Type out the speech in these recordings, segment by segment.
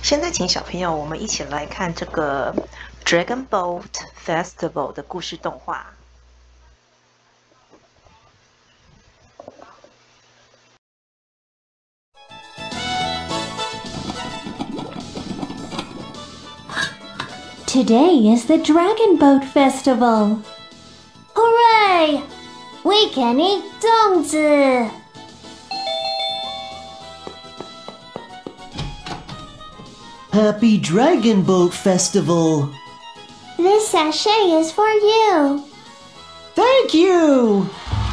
现在请小朋友，我们一起来看这个 Dragon Boat Festival 的故事动画。 Today is the Dragon Boat Festival. Hooray! We can eat 粽子. Happy Dragon Boat Festival! This sachet is for you. Thank you!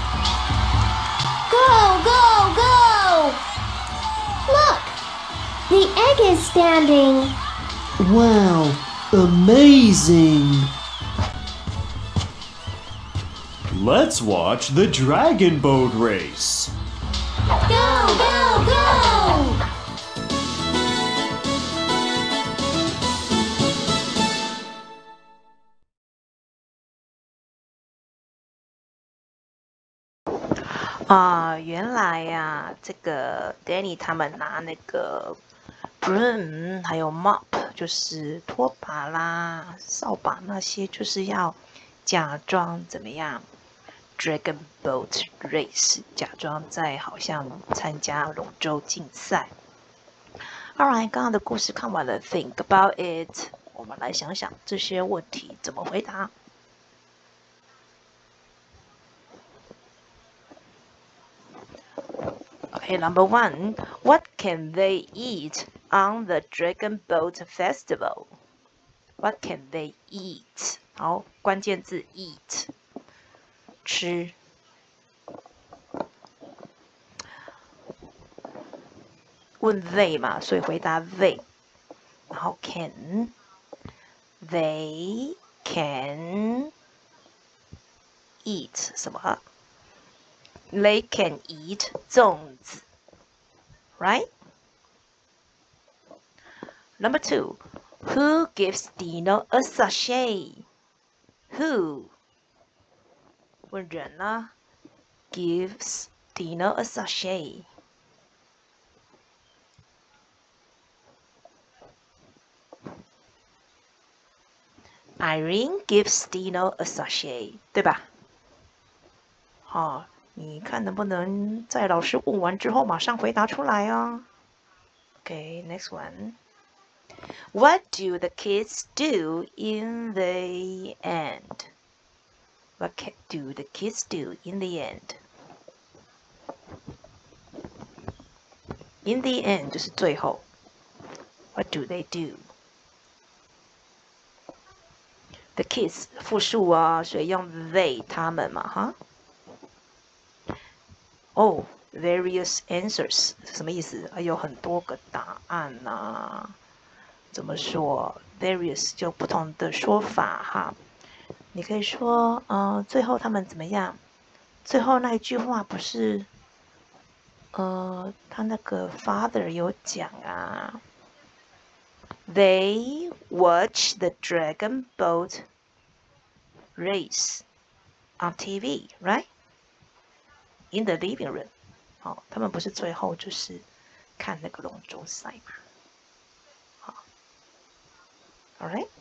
Go, go, go! Look! The egg is standing. Wow, amazing! Let's watch the Dragon Boat Race. Go, go, go! 原来呀，这个 Danny 他们拿那个 broom 还有 mop， 就是拖把啦、扫把那些，就是要假装怎么样 ？Dragon Boat Race， 假装在好像参加龙舟竞赛。Alright， 刚刚的故事看完了 ，Think about it， 我们来想想这些问题怎么回答。Okay, number 1. What can they eat on the Dragon Boat Festival? What can they eat? 好，关键字 eat， 吃。问 they 嘛，所以回答 they。然后 can they can eat 什么？They can eat 粽子 right? Number 2, who gives Dino a sachet? Who? 问人啦 gives Dino a sachet. Irene gives Dino a sachet, 对吧？好，你看能不能在老师问完之后马上回答出来啊 ？Okay, next one. What do the kids do in the end? What do the kids do in the end? In the end 就是最后。What do they do? The kids 复数啊，所以用 they 他们嘛，哈。哦 various answers 什么意思？有很多个答案呐。怎么说 ？various 就不同的说法哈。你可以说，最后他们怎么样？最后那一句话不是，他那个 father 有讲啊。They watch the dragon boat race on TV, right? In the living room. 好，他们不是最后就是看那个龙舟赛嘛？好 ，All right.